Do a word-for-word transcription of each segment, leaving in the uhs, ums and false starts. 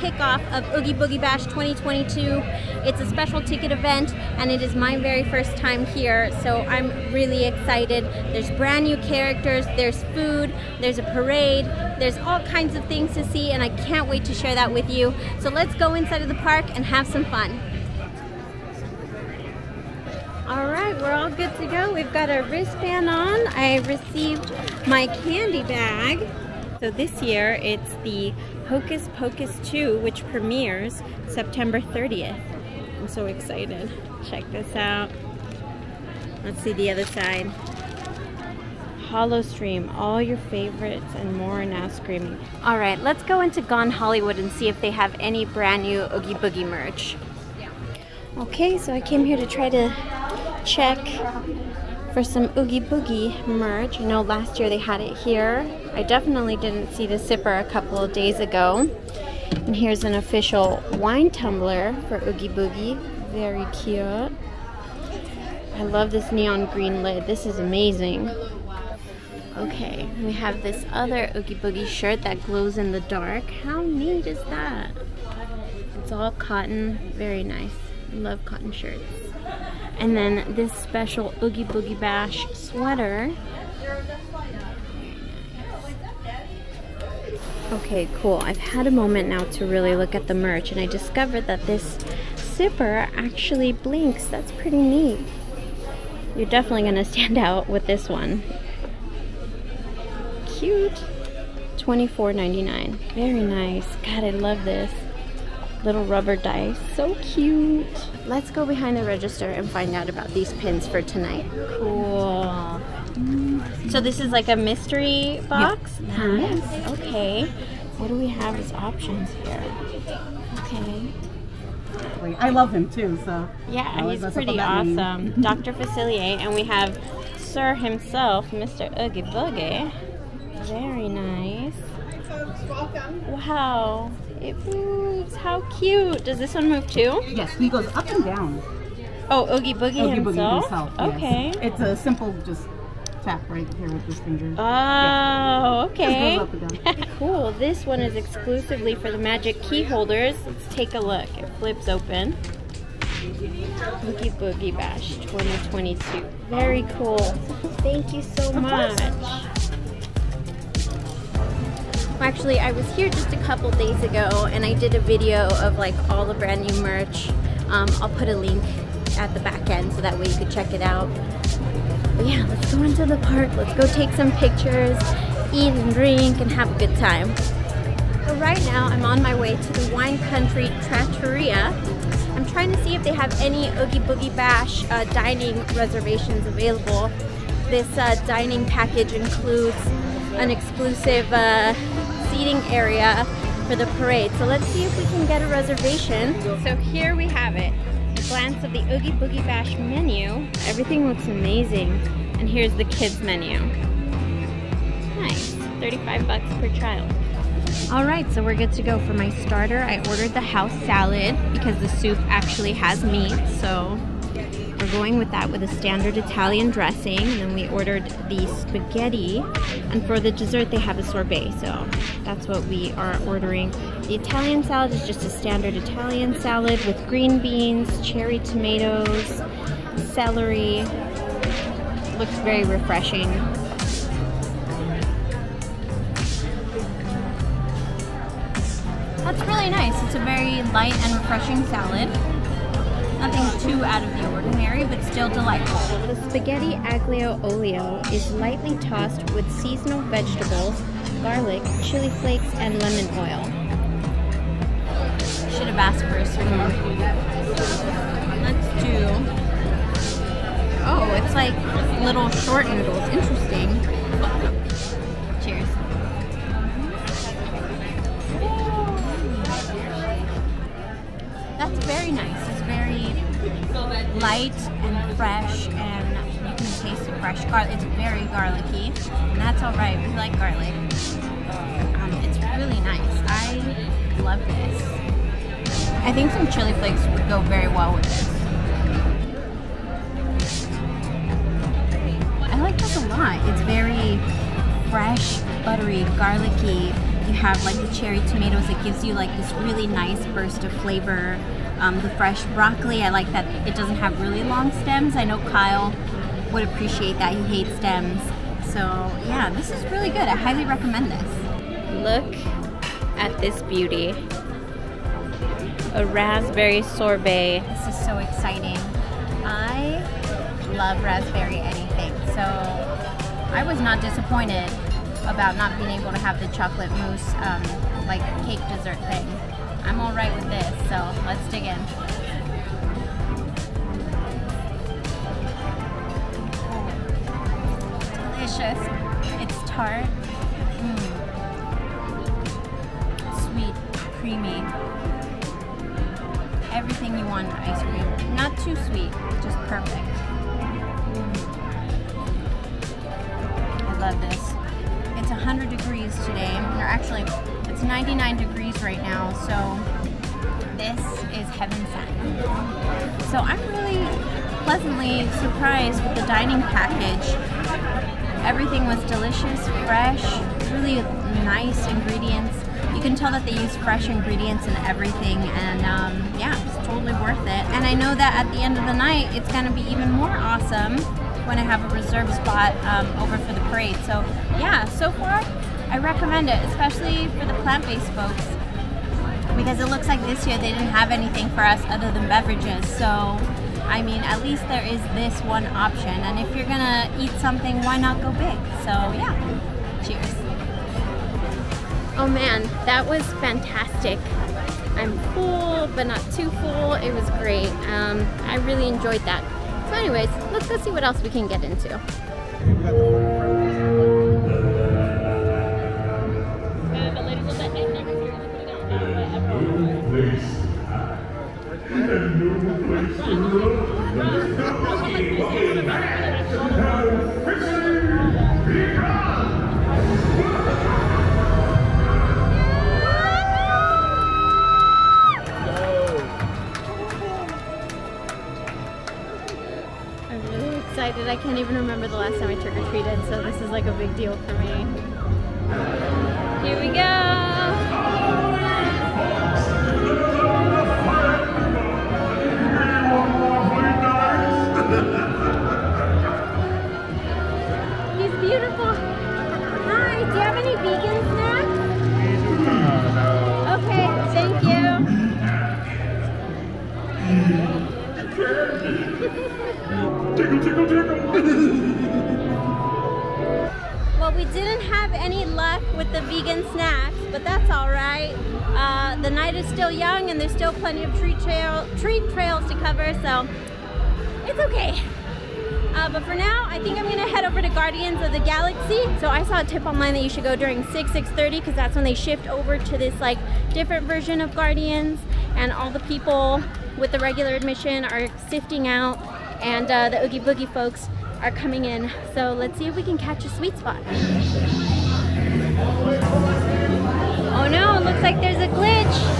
kickoff of Oogie Boogie Bash twenty twenty-two. It's a special ticket event and it is my very first time here, so I'm really excited. There's brand new characters, there's food, there's a parade, there's all kinds of things to see, and I can't wait to share that with you. So let's go inside of the park and have some fun. Alright, we're all good to go. We've got our wristband on. I received my candy bag. So this year it's the Hocus Pocus two, which premieres September thirtieth. I'm so excited. Check this out. Let's see the other side. Hollow Stream, all your favorites and more are now screaming. Alright, let's go into Gone Hollywood and see if they have any brand new Oogie Boogie merch. Okay, so I came here to try to check for some Oogie Boogie merch. I know last year they had it here. I definitely didn't see the zipper a couple of days ago. And here's an official wine tumbler for Oogie Boogie. Very cute. I love this neon green lid. This is amazing. Okay, we have this other Oogie Boogie shirt that glows in the dark. How neat is that? It's all cotton. Very nice. I love cotton shirts. And then this special Oogie Boogie Bash sweater. Okay, cool. I've had a moment now to really look at the merch, and I discovered that this zipper actually blinks. That's pretty neat. You're definitely gonna stand out with this one. Cute. twenty-four ninety-nine. Very nice. God, I love this. Little rubber dice, so cute. Let's go behind the register and find out about these pins for tonight. Cool. So this is like a mystery box? Yep. Nice. Okay. What do we have as options here? Okay. I love him too, so. Yeah, he's pretty awesome. Doctor Facilier, and we have Sir himself, Mister Oogie Boogie. Very nice. Welcome. Wow. It moves. How cute. Does this one move too? Yes, he goes up and down. Oh, Oogie Boogie Oogie himself? Boogie himself, yes. Okay. It's a simple just tap right here with this finger. Oh, yeah. okay. Just goes up and down. Cool. This one is exclusively for the magic key holders. Let's take a look. It flips open. Oogie Boogie Bash twenty twenty-two. Very cool. Thank you so much. Actually, I was here just a couple days ago and I did a video of like all the brand new merch. Um, I'll put a link at the back end so that way you could check it out. But yeah, let's go into the park. Let's go take some pictures, eat and drink, and have a good time. So right now, I'm on my way to the Wine Country Trattoria. I'm trying to see if they have any Oogie Boogie Bash uh, dining reservations available. This uh, dining package includes an exclusive uh, seating area for the parade. So let's see if we can get a reservation. So here we have it. A glance of the Oogie Boogie Bash menu. Everything looks amazing. And here's the kids menu. Nice. thirty-five bucks per child. Alright, so we're good to go. For my starter, I ordered the house salad because the soup actually has meat, so we're going with that with a standard Italian dressing. And then we ordered the spaghetti, and for the dessert they have a sorbet, so that's what we are ordering. The Italian salad is just a standard Italian salad with green beans, cherry tomatoes, celery. Looks very refreshing. That's really nice. It's a very light and refreshing salad. Nothing too out of the ordinary, but still delightful. The spaghetti aglio olio is lightly tossed with seasonal vegetables, garlic, chili flakes, and lemon oil. Should have asked for a sirloin. Let's do... Oh, it's like little short noodles. Interesting. Cheers. That's very nice. It's very light and fresh, and you can taste the fresh garlic. It's very garlicky, and that's all right. We like garlic. Um, it's really nice. I love this. I think some chili flakes would go very well with this. I like this a lot. It's very fresh, buttery, garlicky, you have like the cherry tomatoes. It gives you like this really nice burst of flavor. Um, the fresh broccoli, I like that it doesn't have really long stems. I know Kyle would appreciate that. He hates stems. So yeah, this is really good. I highly recommend this. Look at this beauty. A raspberry sorbet. This is so exciting. I love raspberry anything. So I was not disappointed about not being able to have the chocolate mousse um, like cake dessert thing. I'm all right with this, so let's dig in. Delicious. It's tart. Mm. Sweet, creamy. Everything you want in ice cream. Not too sweet, just perfect. Mm. I love this. It's one hundred degrees today. Or actually, it's ninety-nine degrees right now, so this is heaven sent. So I'm really pleasantly surprised with the dining package. Everything was delicious, fresh, really nice ingredients. You can tell that they use fresh ingredients in everything, and um, yeah, it's totally worth it. And I know that at the end of the night, it's gonna be even more awesome when I have a reserved spot um, over for the parade. So yeah, so far, I recommend it, especially for the plant-based folks, because it looks like this year they didn't have anything for us other than beverages. So, I mean, at least there is this one option. And if you're gonna eat something, why not go big? So yeah, cheers. Oh man, that was fantastic. I'm full, but not too full. It was great. Um, I really enjoyed that. So anyways, let's go see what else we can get into. I can't even remember the last time I trick-or-treated, so this is like a big deal for me. Here we go! He's beautiful! Hi, do you have any vegan snacks? Okay, thank you! Tickle, tickle, tickle. Well, we didn't have any luck with the vegan snacks, but that's all right. Uh, the night is still young, and there's still plenty of treat trail treat trails to cover, so it's okay. Uh, but for now, I think I'm gonna head over to Guardians of the Galaxy. So I saw a tip online that you should go during six, six thirty, because that's when they shift over to this like different version of Guardians, and all the people with the regular admission are sifting out, and uh, the Oogie Boogie folks are coming in. So let's see if we can catch a sweet spot. Oh no, it looks like there's a glitch.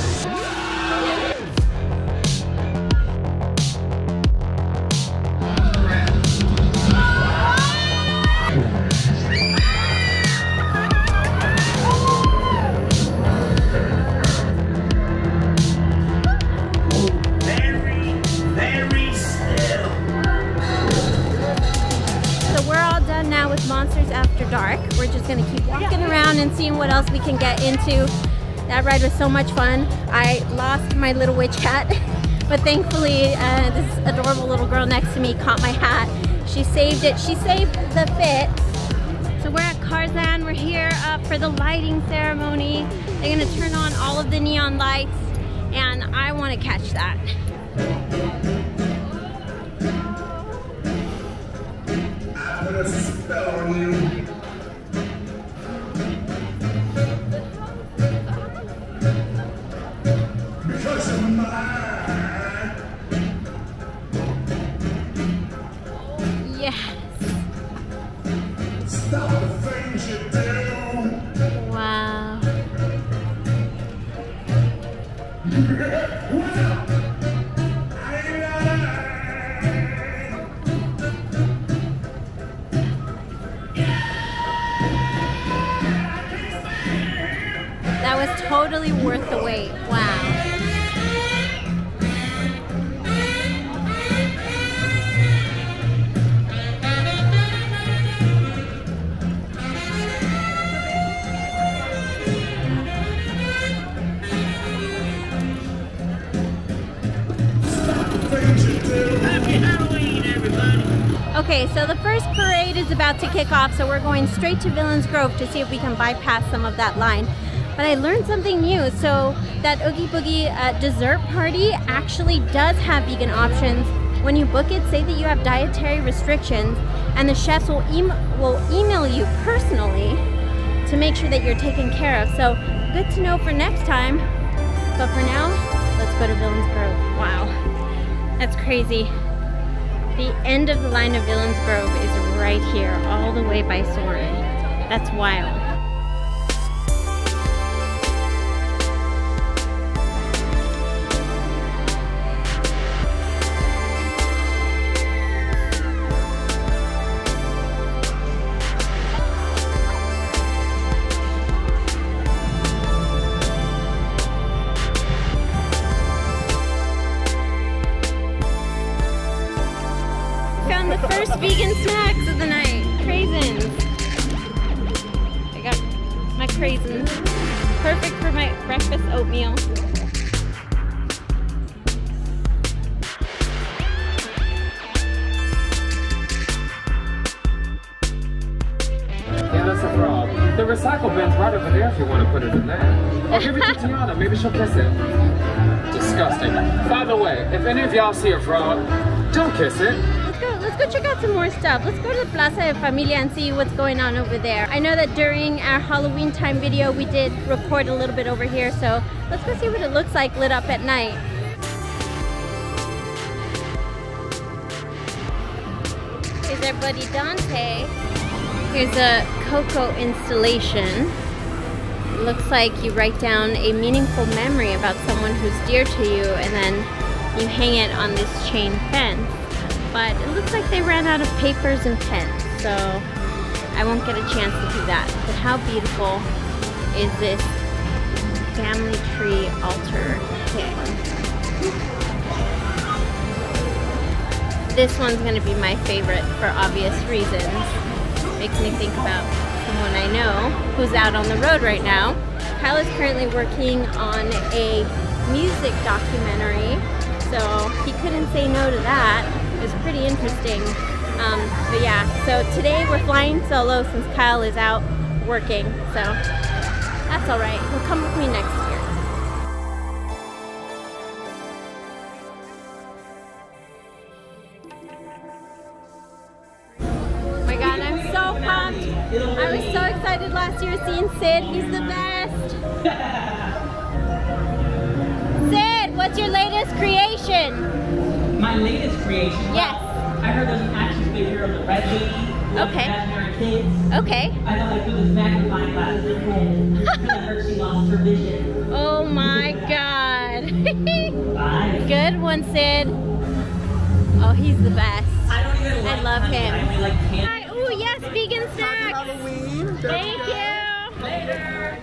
Dark. We're just gonna keep walking around and seeing what else we can get into. That ride was so much fun. I lost my little witch hat, but thankfully uh, this adorable little girl next to me caught my hat. She saved it. She saved the fit. So we're at Tarzan. We're here uh, for the lighting ceremony. They're gonna turn on all of the neon lights, and I want to catch that. I put a spell on you. was totally worth the wait. Wow. Okay, so the first parade is about to kick off, so we're going straight to Villains Grove to see if we can bypass some of that line. But I learned something new. So that Oogie Boogie uh, dessert party actually does have vegan options. When you book it, say that you have dietary restrictions, and the chefs will, e will email you personally to make sure that you're taken care of. So good to know for next time. But for now, let's go to Villains Grove. Wow, that's crazy. The end of the line of Villains Grove is right here, all the way by Soren. That's wild. Found the first vegan snacks of the night. Craisins. I got my craisins. Perfect for my breakfast oatmeal. Yeah, that's a frog. The recycle bin's right over there if you want to put it in there. Or give it to Tiana, maybe she'll kiss it. Disgusting. By the way, if any of y'all see a frog, don't kiss it. Let's go, let's go check out some more stuff. Let's go to the Plaza de Familia and see what's going on over there. I know that during our Halloween time video, we did record a little bit over here, so let's go see what it looks like lit up at night. Here's our buddy Dante. Here's a cocoa installation. It looks like you write down a meaningful memory about someone who's dear to you, and then you hang it on this chain fence. But it looks like they ran out of papers and pens, so I won't get a chance to do that. But how beautiful is this family tree altar kit? This one's gonna be my favorite for obvious reasons. Makes me think about someone I know who's out on the road right now. Kyle is currently working on a music documentary, so he couldn't say no to that. It was pretty interesting. Um, but yeah, so today we're flying solo since Kyle is out working, so that's all right. He'll come with me next year. Oh my God, I'm so pumped. I was so excited last year seeing Sid. He's the best. Sid, what's your latest creation? My latest creation? Yes. I heard there's an action figure of the red lady. Okay. Imaginary kids. Okay. I thought I'd put this magnifying glass in her head. Because I heard she lost her vision. Oh my God. Bye. Good one, Sid. Oh, he's the best. I don't even like I love honey. him. I only like candy. Hi. Ooh, yes, vegan snacks. Halloween. Thank you. Later.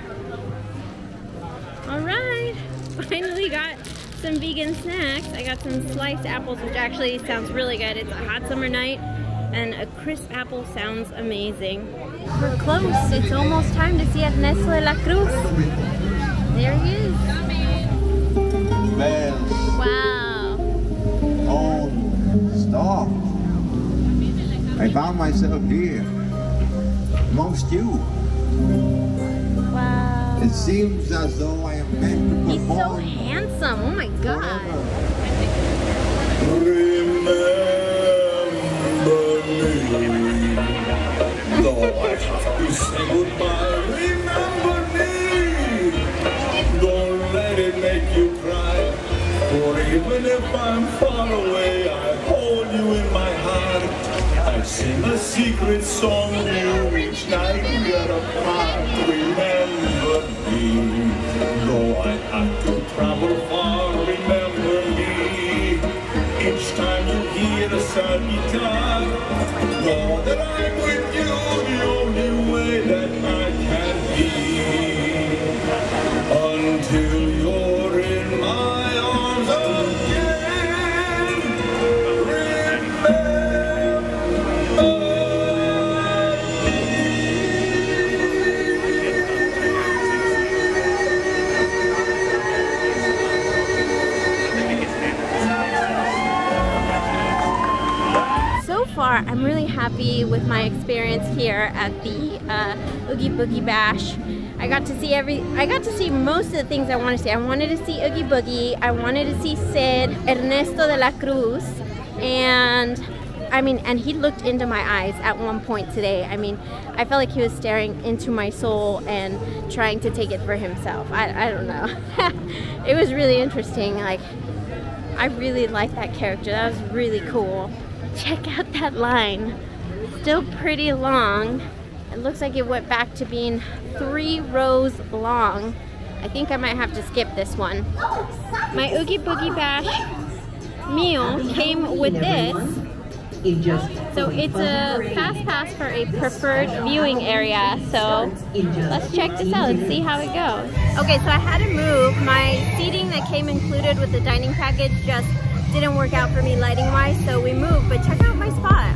All right. Finally got some vegan snacks. I got some sliced apples, which actually sounds really good. It's a hot summer night, and a crisp apple sounds amazing. We're close. It's almost time to see Ernesto de la Cruz. There he is. Bells. Wow. Oh, stop. I found myself here, amongst you. Wow. It seems as though I am meant to He's so perform. handsome. Oh my God. Remember me. Though I have to say goodbye, remember me. Don't let it make you cry. For even if I'm far away, I hold you in my heart. I sing a secret song to you each night we are apart. Remember me. Though I have to travel far, remember me. Each time you hear a sad guitar, know that I'm with you the only way that I can be. far, I'm really happy with my experience here at the uh, Oogie Boogie Bash. I got to see every, I got to see most of the things I wanted to see. I wanted to see Oogie Boogie, I wanted to see Sid, Ernesto de la Cruz, and I mean, and he looked into my eyes at one point today. I mean, I felt like he was staring into my soul and trying to take it for himself. I, I don't know. It was really interesting. Like, I really like that character. That was really cool. Check out that line. Still pretty long. It looks like it went back to being three rows long. I think I might have to skip this one. My Oogie Boogie Bash meal came with this. So it's a fast pass for a preferred viewing area. So let's check this out and see how it goes. Okay, so I had to move. My seating that came included with the dining package just didn't work out for me lighting wise, so we moved, but check out my spot.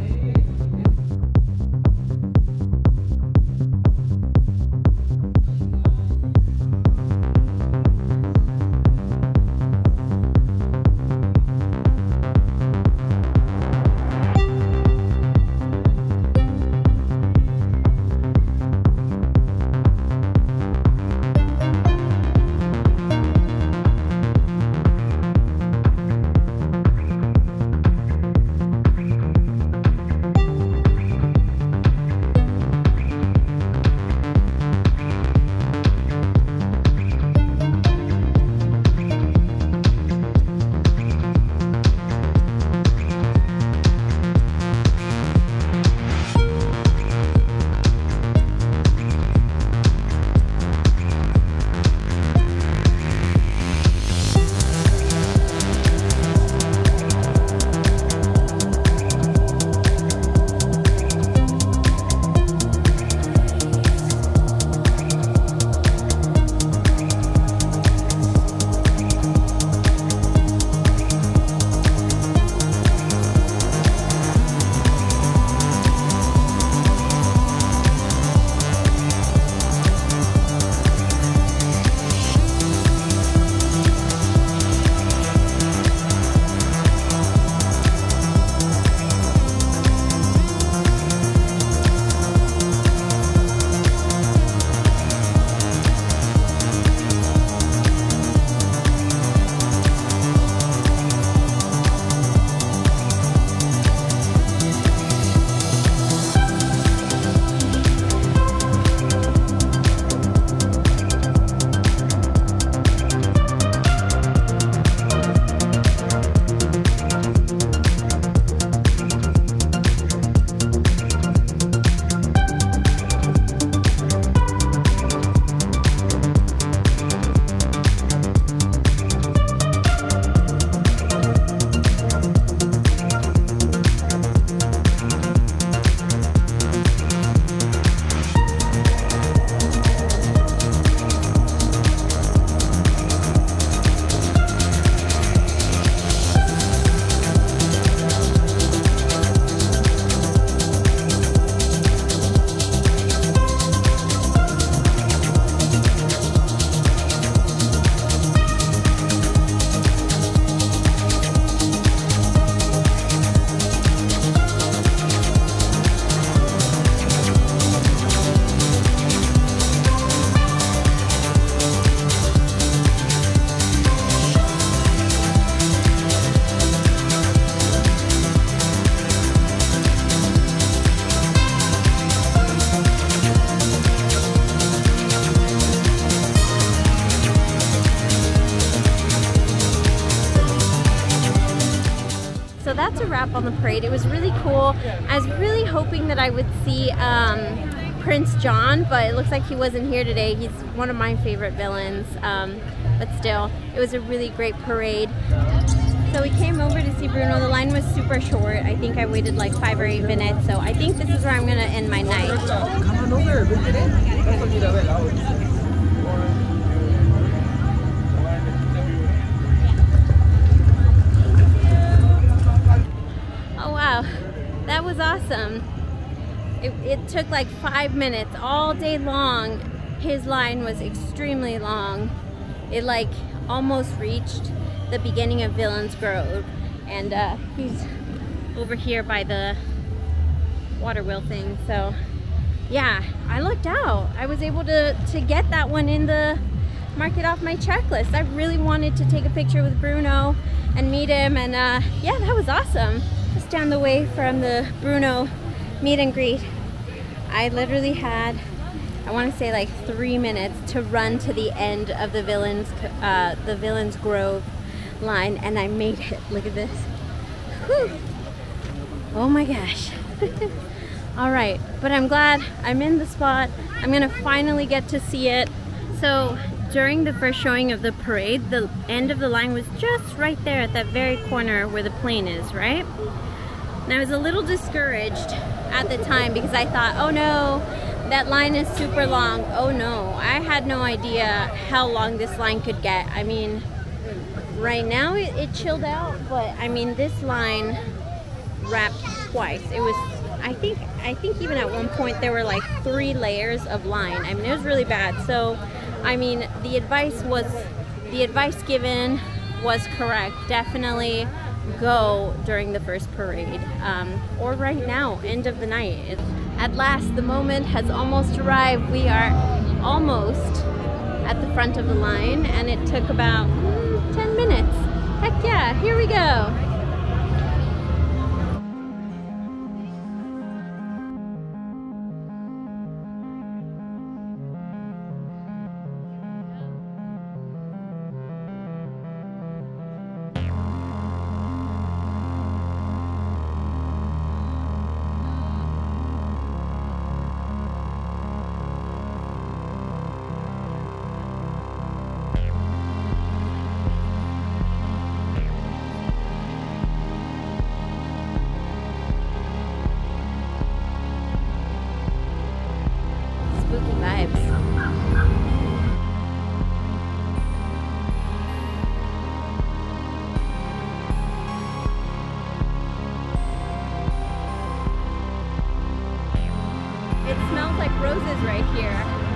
So that's a wrap on the parade. It was really cool. I was really hoping that I would see um, Prince John, but it looks like he wasn't here today. He's one of my favorite villains, um, but still, it was a really great parade. So we came over to see Bruno. The line was super short. I think I waited like five or eight minutes, so I think this is where I'm gonna end my night. Oh wow, that was awesome. It, it took like five minutes all day long. His line was extremely long. It like almost reached the beginning of Villains Grove, and uh, he's over here by the water wheel thing. So yeah, I lucked out. I was able to, to get that one in the, mark it off my checklist. I really wanted to take a picture with Bruno and meet him, and uh, yeah, that was awesome. Just down the way from the Bruno meet and greet, I literally had, I want to say like three minutes to run to the end of the Villains, uh, the Villains Grove line, and I made it. Look at this. Whew. Oh my gosh. All right, but I'm glad I'm in the spot. I'm gonna finally get to see it. So during the first showing of the parade, the end of the line was just right there at that very corner where the plane is, right? And I was a little discouraged at the time because I thought, oh no, that line is super long. Oh no, I had no idea how long this line could get. I mean, right now it, it chilled out, but I mean, this line wrapped twice. It was, I think, I think even at one point there were like three layers of line. I mean, it was really bad. So, I mean, the advice was, the advice given was correct. Definitely go during the first parade, um, or right now, end of the night. It, at last, the moment has almost arrived. We are almost at the front of the line, and it took about mm, ten minutes. Heck yeah, here we go. It smells like roses right here.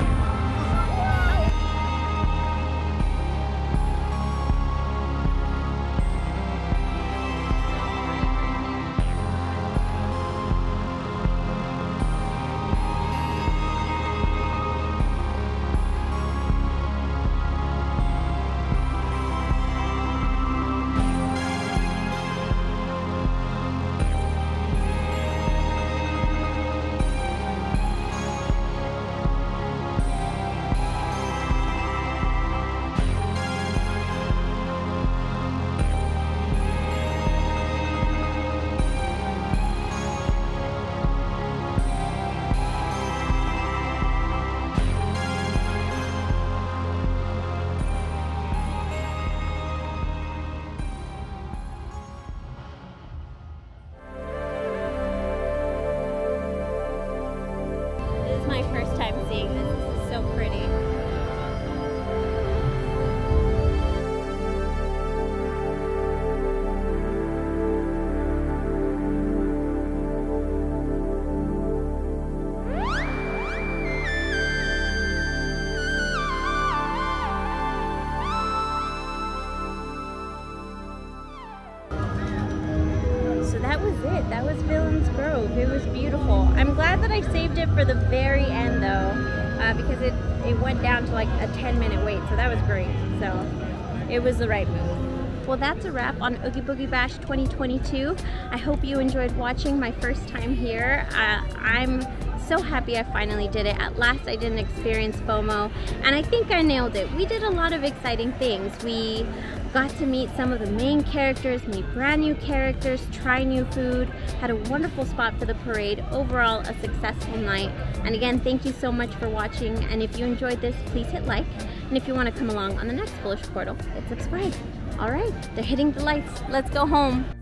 My first time seeing this. This is so pretty. So that was it. That was Villains Grove. It was beautiful. I'm glad that I saved it for the very end though, uh, because it, it went down to like a ten minute wait, so that was great. So it was the right move. Well, that's a wrap on Oogie Boogie Bash twenty twenty-two. I hope you enjoyed watching my first time here. Uh, I'm so happy I finally did it. At last I didn't experience FOMO, and I think I nailed it. We did a lot of exciting things. We got to meet some of the main characters, meet brand new characters, try new food, had a wonderful spot for the parade. Overall, a successful night. And again, thank you so much for watching, and if you enjoyed this, please hit like, and if you want to come along on the next Foolish Portal, hit subscribe. All right, they're hitting the lights. Let's go home.